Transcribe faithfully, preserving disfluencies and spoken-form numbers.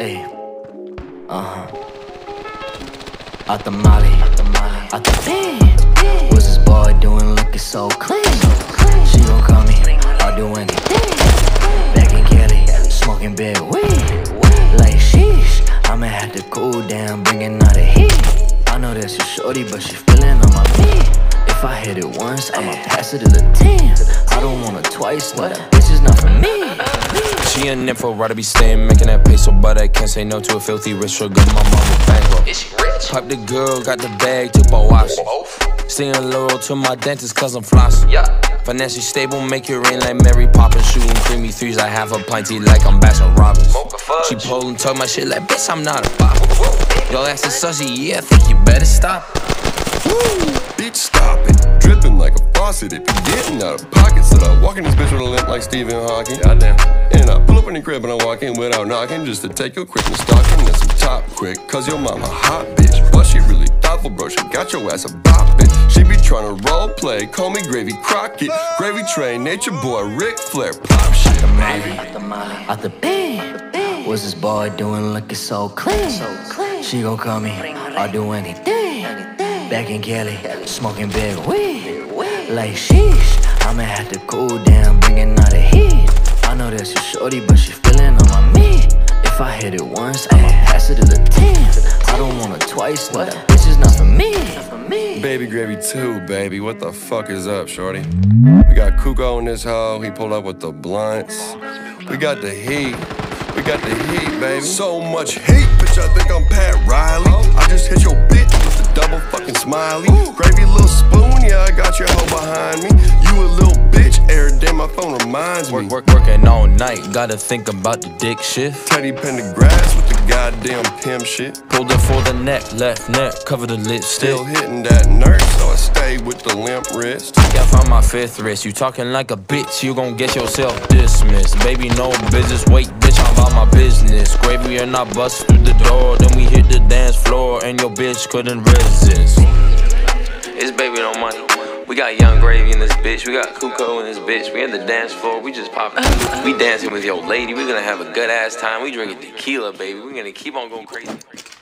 Hey, uh-huh. Out the molly, out the molly, out the pen. What's this boy doing looking so clean? She gon' call me, I'll do anything. Back in Cali, smoking big weed. Like sheesh, I'ma have to cool down, bringing all the heat. I know that's your shorty, but she feeling on my meat. If I hit it once, I'ma pass it to the ten. I don't want it twice, no, that bitch is not for me. She a nympho, rather be staying, making that peso, but I can't say no to a filthy rich sugar. My mama bankroll. Is she rich? Pipe the girl, got the bag, took my watch. Staying loyal to my dentist, cause I'm flossing. Yeah. Financially stable, make it rain like Mary Poppins. Shooting creamy threes, I have a pinty like I'm Baskin Robbins. She pull and talk my shit like, bitch, I'm not a bop. Y'all asking sussy, yeah, I think you better stop. Woo! Bitch, stop it. Dripping like a faucet, it be getting out of pocket. Said I walk in this bitch with a limp like Stephen Hawking. Goddamn. And I pull up in the crib and I walk in without knocking, just to take your quick and stalking and some top quick. Cause your mama hot bitch, but she really thoughtful, bro. She got your ass a boppin'. She be tryna role play, call me Gravy Crockett. Gravy Train, Nature Boy, Ric Flair, pop shit. Out the molly, out the molly, out the pen. What's this boy doing looking so clean? She gon' call me, I'll do anything. Back in Cali, smoking big weed. Like sheesh, I'ma have to cool down, bringing all the heat. I know that's your shorty, but she feeling on my meat. If I hit it once, I'ma pass it to the ten. I don't want it twice, no, that bitch is not for me. Baby Gravy two, baby, what the fuck is up, shorty? We got Kuko in this hoe, he pulled up with the blunts. We got the heat, we got the heat, baby. So much heat, bitch, I think I'm Pat Riley. I just hit your bitch with the double fucking smiley. Gravy little spoon, yeah, I got your hoe behind me. You a little bitch, every day my phone reminds me. Work, work, working all night, gotta think about the dick shift. Teddy Pendergrass with the goddamn pimp shit. Pulled her for the neck, left neck, cover the lip still. Still hitting that nerve, so I stay with the limp wrist. Can't find my fifth wrist, you talking like a bitch, you gon' get yourself dismissed. Baby, no business, wait, bitch, I'm about my business. Gravy and I bust through the door, then we hit the dance floor, and your bitch couldn't resist. It's baby no money. We got Young Gravy in this bitch, we got Kuko in this bitch. We at the dance floor, we just popping. We dancing with your lady, we gonna have a good ass time. We drinking tequila, baby. We gonna keep on going crazy.